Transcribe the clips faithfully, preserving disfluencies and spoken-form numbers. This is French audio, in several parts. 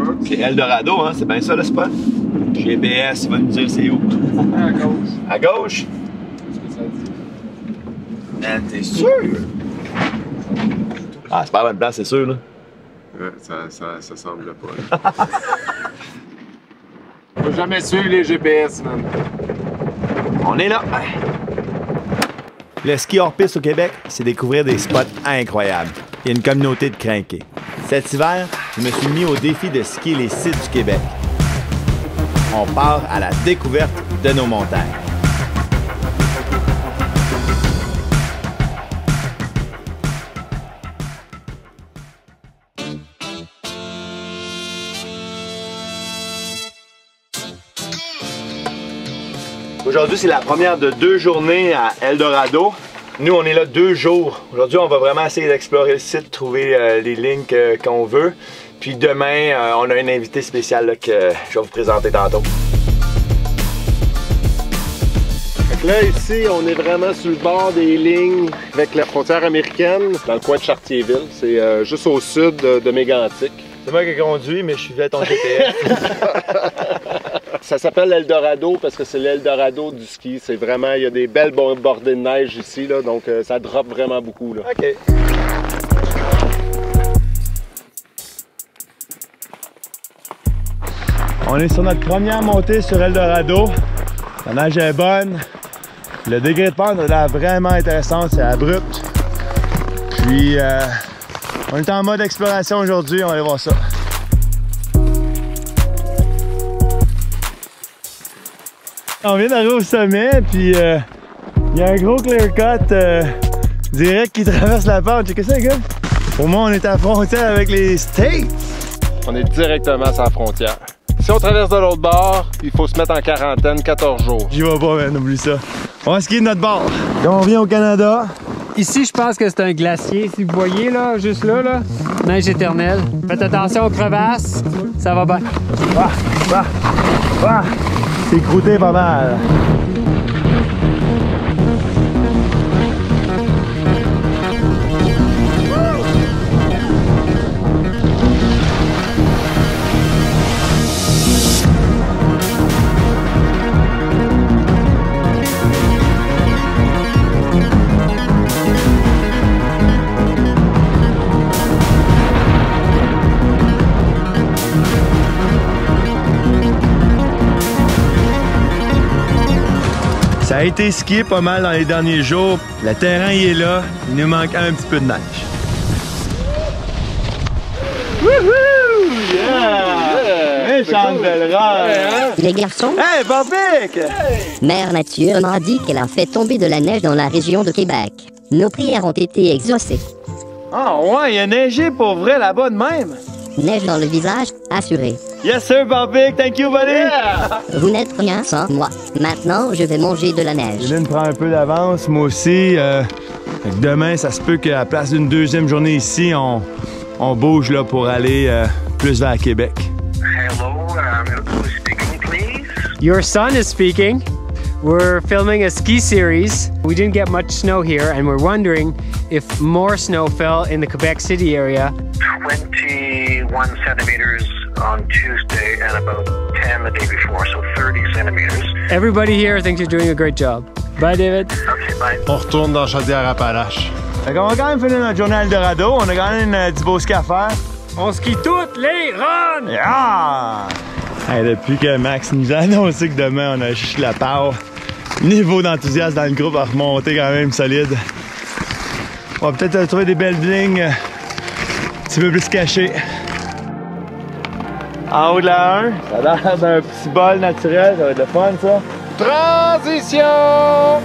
C'est Eldorado, hein? C'est bien ça le spot? G P S, il va nous dire c'est où? À gauche. À gauche? Qu'est-ce que ça dit? Man, t'es sûr? Ah, c'est pas la bonne place, c'est sûr, là. Ouais, ça, ça, ça semble pas. Faut jamais suivre les G P S, man. On est là. Le ski hors piste au Québec, c'est découvrir des spots incroyables. Il y a une communauté de crinqués. Cet hiver, je me suis mis au défi de skier les sites du Québec. On part à la découverte de nos montagnes. Aujourd'hui, c'est la première de deux journées à Eldorado. Nous, on est là deux jours. Aujourd'hui, on va vraiment essayer d'explorer le site, trouver euh, les lignes que, qu'on veut. Puis demain, euh, on a un invité spécial là, que je vais vous présenter tantôt. Donc là, ici, on est vraiment sur le bord des lignes avec la frontière américaine, dans le coin de Chartierville. C'est euh, juste au sud de, de Mégantic. C'est moi qui conduis, mais je suivais ton G P S. Ça s'appelle l'Eldorado parce que c'est l'Eldorado du ski. C'est vraiment, il y a des belles bordées de neige ici, là, donc euh, ça drop vraiment beaucoup. Là. OK. On est sur notre première montée sur Eldorado. La neige est bonne. Le degré de pente a l'air vraiment intéressant, c'est abrupt. Puis, euh, on est en mode exploration aujourd'hui, on va aller voir ça. On vient d'arriver au sommet, puis euh, il y a un gros clear cut euh, direct qui traverse la pente. Checkez ça, les gars. Pour moi, on est à la frontière avec les States. On est directement sur la frontière. Si on traverse de l'autre bord, il faut se mettre en quarantaine quatorze jours. J'y vais pas, man, oublie ça. On va skier de notre bord. Quand on vient au Canada. Ici, je pense que c'est un glacier. Si vous voyez, là, juste là, là, neige éternelle. Faites attention aux crevasses, ça va bien. Ah, ah, ah. C'est croûté pas mal. Ça a été skié pas mal dans les derniers jours. Le terrain il est là. Il nous manque un petit peu de neige. Wouhou! Yeah! Méchante belle rare! Les garçons, Hey, Bambic! Mère Nature m'a dit qu'elle a fait tomber de la neige dans la région de Québec. Nos prières ont été exaucées. Ah ouais, il a neigé pour vrai là-bas de même. Neige dans le visage, assuré. Yes sir, Bambic, thank you buddy! Yeah! Vous n'êtes rien sans moi. Maintenant, je vais manger de la neige. Lynn prend un peu d'avance, moi aussi. Euh, fait que demain, ça se peut qu'à la place d'une deuxième journée ici, on, on bouge là, pour aller euh, plus vers Québec. Hello, um, who's speaking, please? Your son is speaking. We're filming a ski series. We didn't get much snow here, and we're wondering if more snow fell in the Quebec City area. twenty-one centimeters on Tuesday and about ten the day before, so thirty centimeters. Everybody here thinks you're doing a great job. Bye, David. Okay, bye. On retourne dans Chaudière-Appalaches. Fait qu'on va quand même finir notre journée à Eldorado. On a quand même euh, du beau ski à faire. On skie toutes les runs! Yeah! Hey, depuis que Max nous a annoncé que demain on a juste la power, le niveau d'enthousiasme dans le groupe a remonté quand même solide. On va peut-être trouver des belles lignes euh, un petit peu plus cachées. En haut de la un, ça a l'air d'un petit bol naturel, ça va être le fun ça. Transition!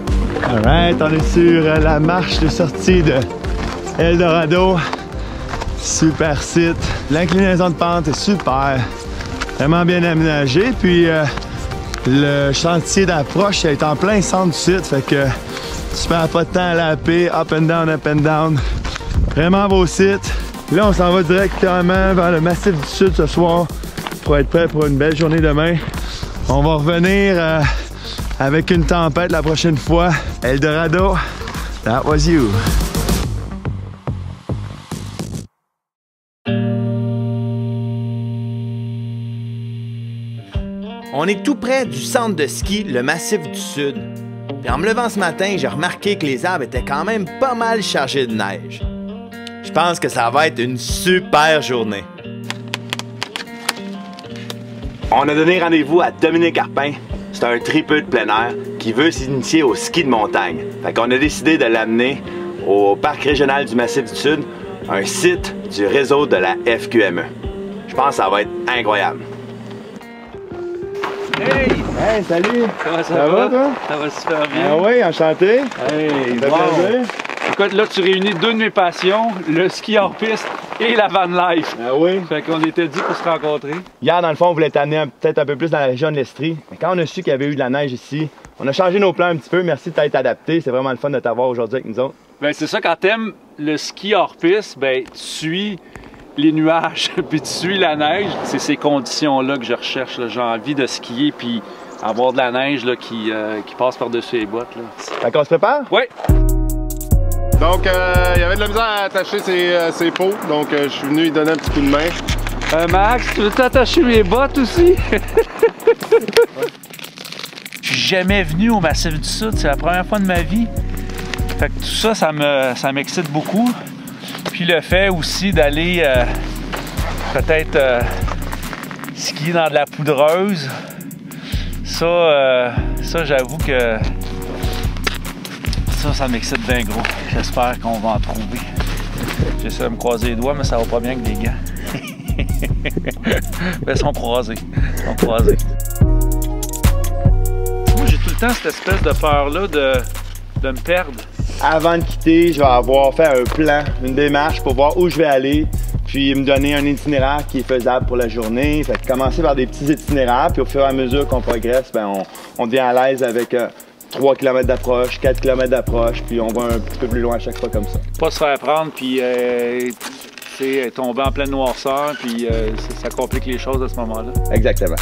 Alright, on est sur la marche de sortie de Eldorado. Super site. L'inclinaison de pente est super. Vraiment bien aménagé. Puis euh, le chantier d'approche est en plein centre du site. Fait que tu perds pas de temps à laper. Up and down, up and down. Vraiment beau site. Là, on s'en va directement vers le Massif du Sud ce soir pour être prêt pour une belle journée demain. On va revenir euh, avec une tempête la prochaine fois. Eldorado, that was you. On est tout près du centre de ski, le Massif du Sud. Puis en me levant ce matin, j'ai remarqué que les arbres étaient quand même pas mal chargés de neige. Je pense que ça va être une super journée. On a donné rendez-vous à Dominique Arpin. C'est un tripeux de plein air qui veut s'initier au ski de montagne. Fait qu'on a décidé de l'amener au Parc régional du Massif du Sud, un site du réseau de la F Q M E. Je pense que ça va être incroyable. Hey! Hey, salut! Comment ça, Ça va? va, toi? Ça va super bien. Ah oui, enchanté! Hey, Ça fait wow. plaisir. Écoute, là, tu réunis deux de mes passions, le ski hors piste et la van life. Ah oui? Fait qu'on était dit pour se rencontrer. Hier, dans le fond, on voulait t'amener peut-être un peu plus dans la région de l'Estrie. Mais quand on a su qu'il y avait eu de la neige ici, on a changé nos plans un petit peu. Merci de t'être adapté. C'est vraiment le fun de t'avoir aujourd'hui avec nous autres. Ben, c'est ça, quand t'aimes le ski hors piste, ben, tu suis les nuages, puis tu suis la neige. C'est ces conditions-là que je recherche. J'ai envie de skier, puis avoir de la neige là, qui, euh, qui passe par-dessus les bottes. Là. Fait qu'on se prépare? Oui! Donc, euh, il y avait de la misère à attacher ses, euh, ses pots, donc euh, je suis venu lui donner un petit coup de main. Euh, Max, tu veux t'attacher mes bottes aussi? Je suis jamais venu au Massif du Sud, c'est la première fois de ma vie. Fait que tout ça, ça me, ça m'excite beaucoup. Puis le fait aussi d'aller euh, peut-être euh, skier dans de la poudreuse, ça, euh, ça j'avoue que ça, ça m'excite bien gros. J'espère qu'on va en trouver. J'essaie de me croiser les doigts, mais ça va pas bien avec des gants. Mais ils sont croisés. Ils sont croisés. Moi, j'ai tout le temps cette espèce de peur-là de, de me perdre. Avant de quitter, je vais avoir fait un plan, une démarche pour voir où je vais aller, puis me donner un itinéraire qui est faisable pour la journée. Fait que commencer par des petits itinéraires, puis au fur et à mesure qu'on progresse, ben on, on devient à l'aise avec euh, trois kilomètres d'approche, quatre kilomètres d'approche, puis on va un petit peu plus loin à chaque fois comme ça. Pas se faire prendre, puis euh, tomber en pleine noirceur, puis euh, ça complique les choses à ce moment-là. Exactement.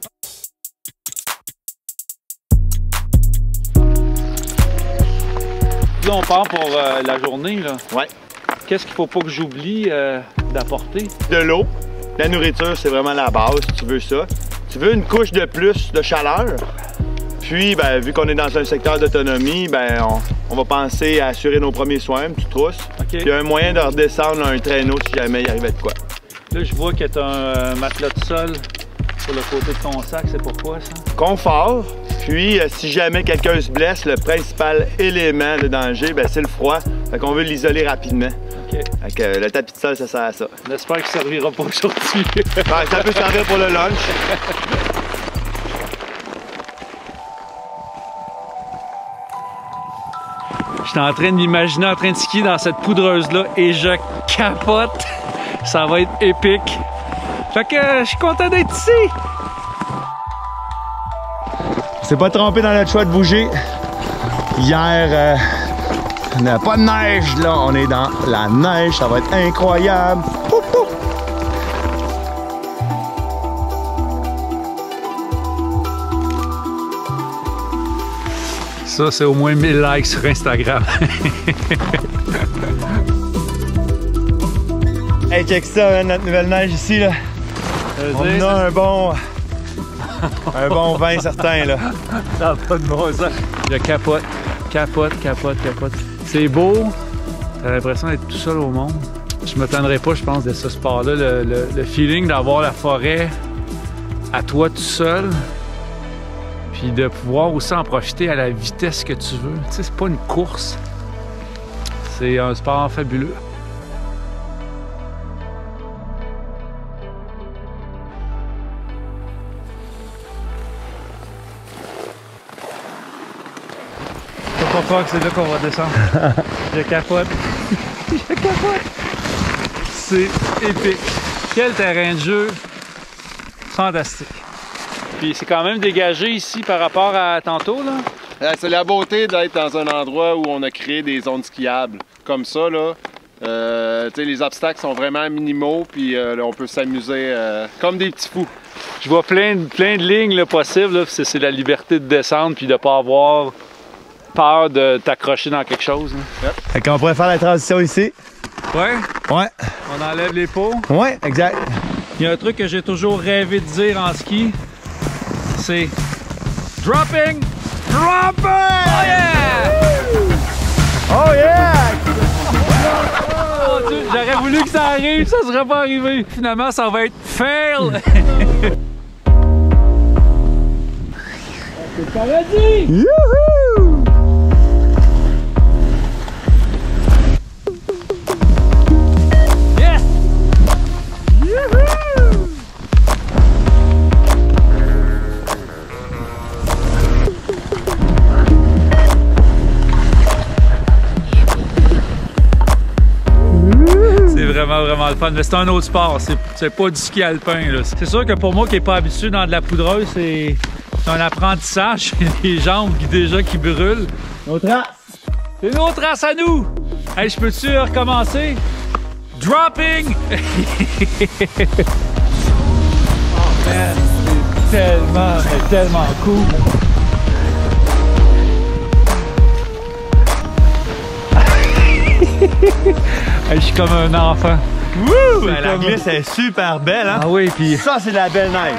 Là, on part pour euh, la journée. Là. Ouais. Qu'est-ce qu'il faut pas que j'oublie euh, d'apporter? De l'eau. La nourriture, c'est vraiment la base, si tu veux ça. Tu veux une couche de plus de chaleur. Puis, ben, vu qu'on est dans un secteur d'autonomie, ben, on, on va penser à assurer nos premiers soins, une petite trousse. Okay. Il y a un moyen de redescendre un traîneau si jamais il arrivait de quoi. Là, je vois qu'il y a un euh, matelas de sol sur le côté de ton sac. C'est pourquoi, ça? Confort. Puis, euh, si jamais quelqu'un se blesse, le principal élément de danger, ben, c'est le froid. Fait qu'on veut l'isoler rapidement. OK. Fait que euh, le tapis de sol, ça sert à ça. J'espère qu'il ne servira pas aujourd'hui. Ben, ça peut servir pour le lunch. J'étais en train de m'imaginer en train de skier dans cette poudreuse-là et je capote. Ça va être épique. Fait que euh, je suis content d'être ici. On s'est pas trompé dans notre choix de bouger. Hier, euh, on n'a pas de neige, là. On est dans la neige. Ça va être incroyable. Pouf, pouf. Ça, c'est au moins mille likes sur Instagram. Hey, check ça, hein, notre nouvelle neige ici, là. On a un bon... un bon vin certain, là. Ça n'a pas de bon sens. Je capote, capote, capote, capote. C'est beau. T'as l'impression d'être tout seul au monde. Je m'attendrais pas, je pense, de ce sport-là. Le, le, le feeling d'avoir la forêt à toi tout seul. Puis de pouvoir aussi en profiter à la vitesse que tu veux. Tu sais, c'est pas une course. C'est un sport fabuleux. Faut pas croire que c'est là qu'on va descendre. Je capote. Je capote. C'est C'est épique. Quel terrain de jeu fantastique. Puis c'est quand même dégagé ici par rapport à tantôt, là. C'est la beauté d'être dans un endroit où on a créé des zones skiables. Comme ça, là, euh, les obstacles sont vraiment minimaux, puis euh, là, on peut s'amuser euh, comme des petits fous. Je vois plein, de, plein de lignes là, possibles, c'est la liberté de descendre puis de ne pas avoir peur de t'accrocher dans quelque chose. Yep. Fait qu'on pourrait faire la transition ici. Ouais? Ouais. On enlève les pots. Ouais, exact. Il y a un truc que j'ai toujours rêvé de dire en ski, c'est dropping, dropping! Oh yeah! Oh yeah! Oh, j'aurais voulu que ça arrive, ça serait pas arrivé. Finalement, ça va être fail! C'est paradis! Youhou! Yes! Youhou! C'est vraiment, vraiment le fun. Mais c'est un autre sport, c'est pas du ski alpin. C'est sûr que pour moi qui n'ai pas habitué dans de la poudreuse, c'est un apprentissage. Les jambes qui déjà qui brûlent. Nos traces! C'est nos traces à nous! Hey, je peux-tu recommencer? Dropping! Oh man, c'est tellement, c'est tellement cool! Hey, je suis comme un enfant. Wouh! La comme... glisse est super belle, hein? Ah oui, puis ça, c'est de la belle neige.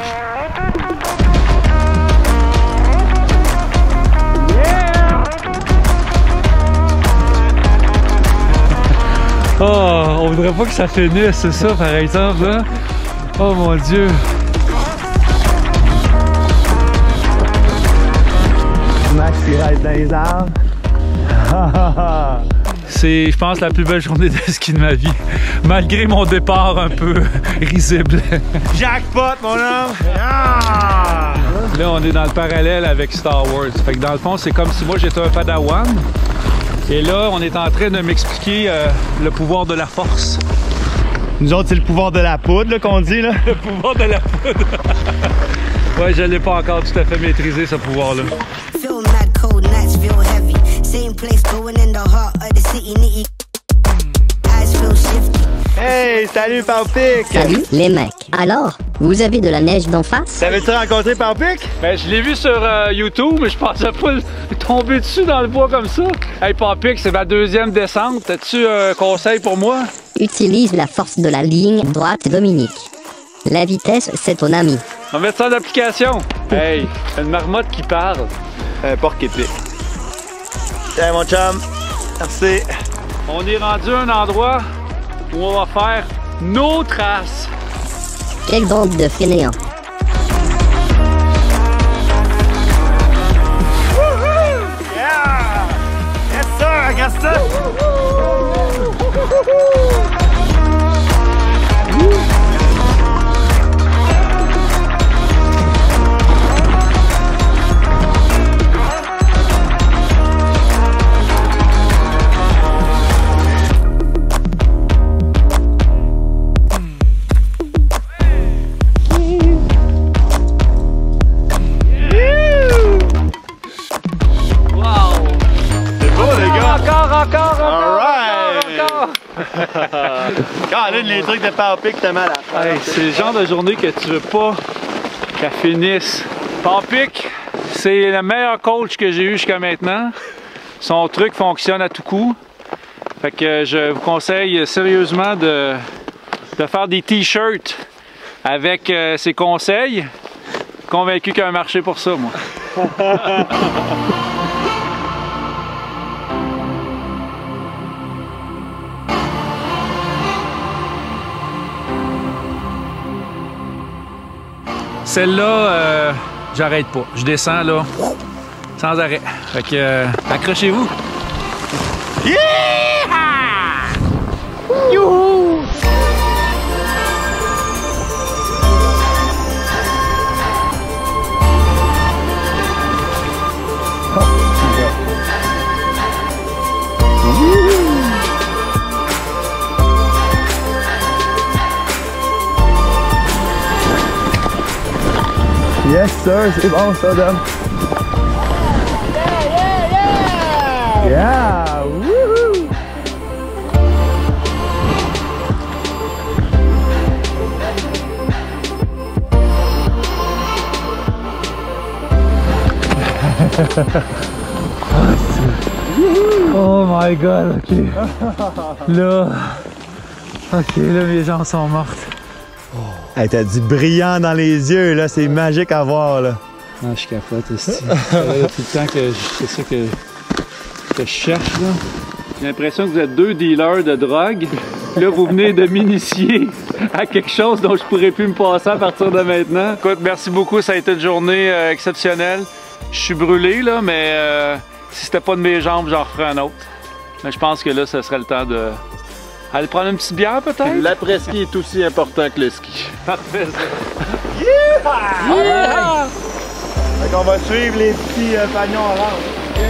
Yeah! Oh, on voudrait pas que ça finisse, c'est ça, par exemple, hein? Oh mon Dieu! Max qui reste dans les arbres. C'est, je pense, la plus belle journée de ski de ma vie, malgré mon départ un peu risible. Jackpot, mon homme! Ah! Là, on est dans le parallèle avec Star Wars. Fait que dans le fond, c'est comme si moi j'étais un padawan. Et là, on est en train de m'expliquer euh, le pouvoir de la force. Nous autres, c'est le pouvoir de la poudre qu'on dit, là. Le pouvoir de la poudre. Ouais, je l'ai pas encore tout à fait maîtrisé, ce pouvoir-là. Hey, salut Pau-Pic! Salut les mecs. Alors, vous avez de la neige d'en face? T'avais-tu rencontré Pau-Pic? Ben, je l'ai vu sur euh, YouTube, mais je pensais pas tomber dessus dans le bois comme ça. Hey, Pau-Pic, c'est ma deuxième descente. As-tu un conseil pour moi? Utilise la force de la ligne droite, Dominique. La vitesse, c'est ton ami. On va mettre ça en application. Hey, une marmotte qui parle. Un porc épic. Hey, mon chum. Merci. On est rendu à un endroit où on va faire nos traces. Quelle bande de fainéants. Yeah! Yes sir, Augustin! Caroline, les trucs de Pau-Pic, t'es malade. Hey, c'est le genre de journée que tu veux pas qu'elle finisse. Pau-Pic, c'est le meilleur coach que j'ai eu jusqu'à maintenant. Son truc fonctionne à tout coup. Fait que je vous conseille sérieusement de, de faire des t-shirts avec euh, ses conseils. Convaincu qu'il y a un marché pour ça, moi. Celle-là, euh, j'arrête pas. Je descends là, sans arrêt. Fait que, euh, accrochez-vous. Yeah! Youhou! sir, c'est bon ça, Dom. Yeah, yeah, yeah! Yeah! Wouhou! Oh my god, ok. Là. Ok, là mes jambes sont mortes. Hey, t'as du brillant dans les yeux, là, c'est magique à voir, là. Ah, je capote aussi. Ça fait tout le temps que c'est ça que, que je cherche, là. J'ai l'impression que vous êtes deux dealers de drogue. Là, vous venez de m'initier à quelque chose dont je pourrais plus me passer à partir de maintenant. Écoute, merci beaucoup, ça a été une journée euh, exceptionnelle. Je suis brûlé, là, mais euh, si c'était pas de mes jambes, j'en referais un autre. Mais je pense que là, ce serait le temps de... aller prendre une petite bière, peut-être? L'après-ski est aussi important que le ski. Parfait, ça. Yeah! Yeah! Fait qu'on va suivre les petits euh, pagnons orange. Okay?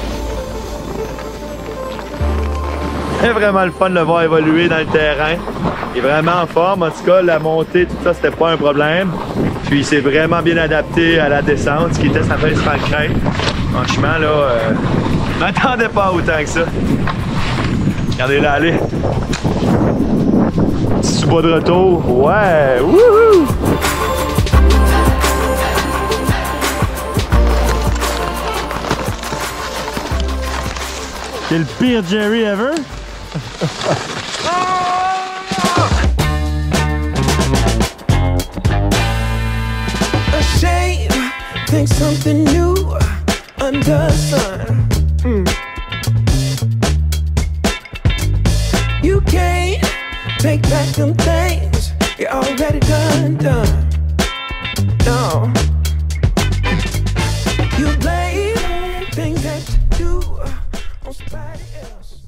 C'est vraiment le fun de le voir évoluer dans le terrain. Il est vraiment en forme. En tout cas, la montée, tout ça, c'était pas un problème. Puis il s'est vraiment bien adapté à la descente, ce qui était sa principale crainte. Franchement, là, euh, je m'attendais pas autant que ça. Regardez-la aller. Petit sous-bas de retour. Ouais! Wouhou! C'est le pire Jerry ever? Ashamed, think something new under the sun. Mm. You can't take back them things you already done, done. No. You blame things that you do on somebody else.